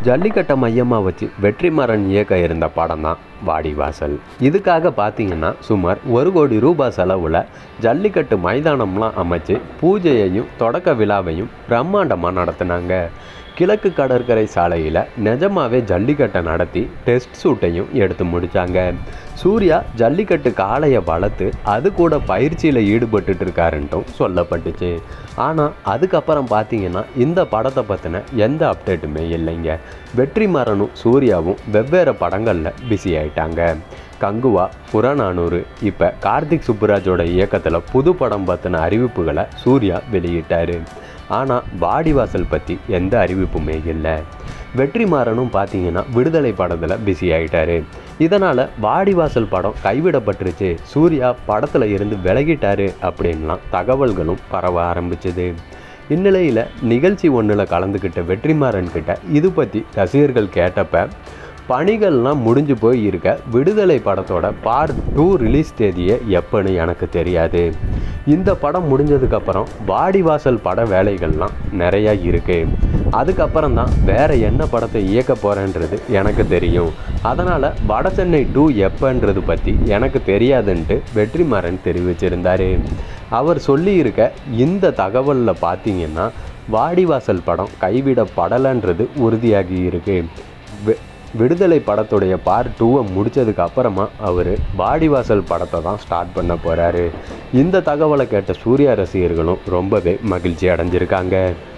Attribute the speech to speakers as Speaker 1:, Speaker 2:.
Speaker 1: ஜல்லிக்கட்டை மையமாக வச்சு வெற்றிமாறன் இயக்க இருந்த படம் தான் வாடிவாசல். இதுக்காக பார்த்தீங்கன்னா சுமார் 1 கோடி ரூபாய் செலவில் ஜல்லிக்கட்டு மைதானம்லாம் அமைச்சு பூஜையையும் தொடக்க விழாவையும் பிரம்மாண்டமாக நடத்தினாங்க. கிழக்கு கடற்கரை சாலையில் நிஜமாவே ஜல்லிக்கட்டை நடத்தி டெஸ்ட் ஷூட்டையும் எடுத்து முடித்தாங்க. சூர்யா ஜல்லிக்கட்டு காளையை வளர்த்து அது கூட பயிற்சியில் ஈடுபட்டு இருக்காருன்ட்டும் சொல்லப்பட்டுச்சு. ஆனால் அதுக்கப்புறம் பார்த்தீங்கன்னா இந்த படத்தை பற்றின எந்த அப்டேட்டுமே இல்லைங்க. வெற்றிமாறனும் சூர்யாவும் வெவ்வேறு படங்களில் பிஸி ஆயிட்டாங்க. கங்குவா, புறநானூறு, இப்போ கார்த்திக் சுப்புராஜோட இயக்கத்தில் புது படம் பற்றின அறிவிப்புகளை சூர்யா வெளியிட்டார். ஆனால் வாடிவாசல் பற்றி எந்த அறிவிப்புமே இல்லை. வெற்றிமாறனும் பார்த்தீங்கன்னா விடுதலை படத்தில் பிஸி ஆகிட்டார். இதனால் வாடிவாசல் படம் கைவிடப்பட்டுருச்சு, சூர்யா படத்தில் இருந்து விலகிட்டாரு அப்படின்லாம் தகவல்களும் பரவ ஆரம்பிச்சுது. இந்நிலையில் நிகழ்ச்சி ஒன்றில் கலந்துக்கிட்ட வெற்றிமாறன் கிட்ட இது பற்றி ரசிகர்கள் கேட்டப்ப பணிகள்லாம் முடிஞ்சு போய் இருக்க விடுதலை படத்தோட பார்ட் 2 ரிலீஸ் தேதியே எப்போன்னு எனக்கு தெரியாது. இந்த படம் முடிஞ்சதுக்கப்புறம் வாடிவாசல் பட வேலைகள்லாம் நிறையா இருக்குது. அதுக்கப்புறம் தான் வேறு என்ன படத்தை இயக்க போகிறேன்றது எனக்கு தெரியும். அதனால் வடசென்னை 2 எப்போன்றது பற்றி எனக்கு தெரியாதுன்ட்டு வெற்றிமாறன் தெரிவிச்சிருந்தார். அவர் சொல்லியிருக்க இந்த தகவலில் பார்த்தீங்கன்னா வாடிவாசல் படம் கைவிடப்படலைன்றது உறுதியாகி இருக்குது. விடுதலை படத்துடைய பார்ட் 2 முடித்ததுக்கு அப்புறமா அவர் வாடிவாசல் படத்தை தான் ஸ்டார்ட் பண்ண போகிறாரு. இந்த தகவலை கேட்ட சூர்யா ரசிகர்களும் ரொம்பவே மகிழ்ச்சி அடைஞ்சிருக்காங்க.